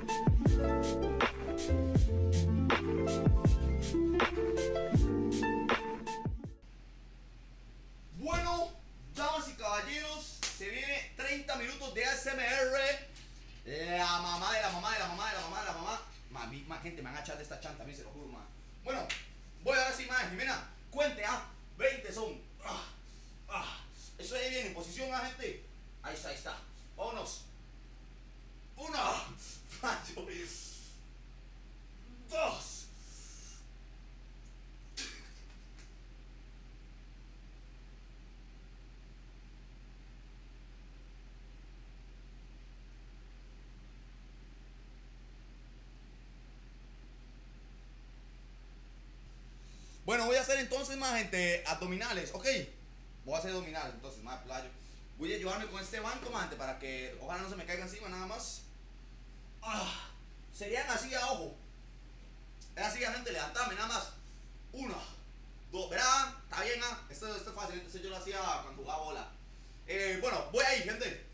Bueno, damas y caballeros, se viene 30 minutos de ASMR. La mamá de la mamá de la mamá de la mamá de la mamá. Más gente me van a echar de esta chanta, a mí se lo juro, man. Bueno, voy ahora sí, madre Jimena. Cuente, 20 son. Eso ahí bien, en posición, gente. Ahí está, ahí está. Vámonos. 1, 2. Bueno, voy a hacer entonces, más gente, abdominales, ok. Voy a hacer abdominales entonces, más playo. Voy a ayudarme con este banco, más gente, para que ojalá no se me caiga encima nada más. Serían así a ojo. Es así, gente, levantarme nada más. 1, 2, verán, está bien, esto es fácil, entonces yo lo hacía cuando jugaba bola. Bueno, voy ahí, gente.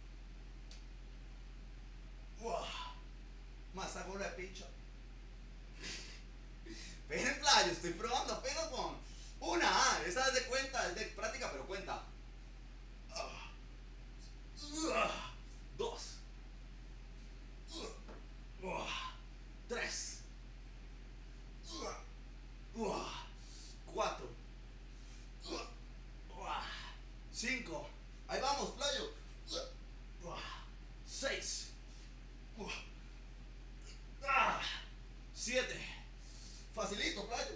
Más saco de pincho. Pero en playo, estoy probando apenas con una, esa es de cuenta, es de práctica, pero cuenta. 2, 3, 4, 5, ahí vamos, playo. 6, 7, facilito, playo.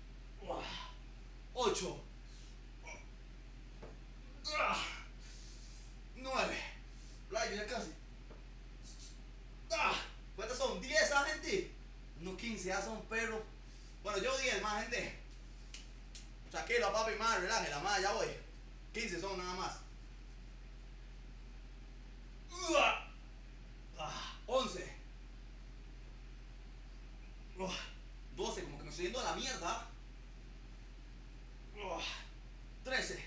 8, 9, playo, ya casi. ¿Cuántas son? 10, gente. No, 15, ya son perros. Bueno, yo 10 más, gente. Tranquilo, papi, madre, relaje, la madre, ya voy. 15 son nada más. 11, 12, como que me estoy yendo a la mierda. 13,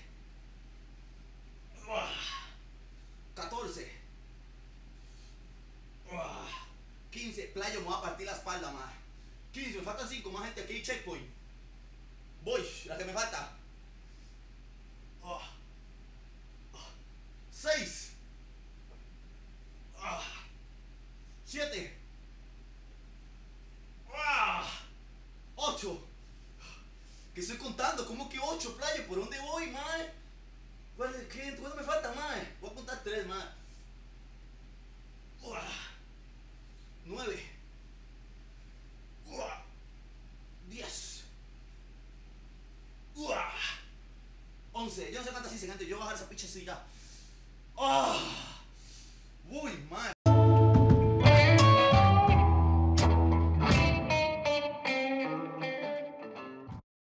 14, 15, playo, me voy a partir la espalda, más. 15, me faltan 5 más, gente, aquí hay checkpoint. Voy, la que me falta. 6, 7, 8. ¿Qué estoy contando? ¿Cómo que 8, playo? ¿Por dónde voy, mae? ¿Qué? ¿Cuánto me falta, mae? Voy a contar 3, mae. 9, 10, 11. Yo no sé cuántas hice antes. Yo voy a bajar esa pinche silla. Uy, mae.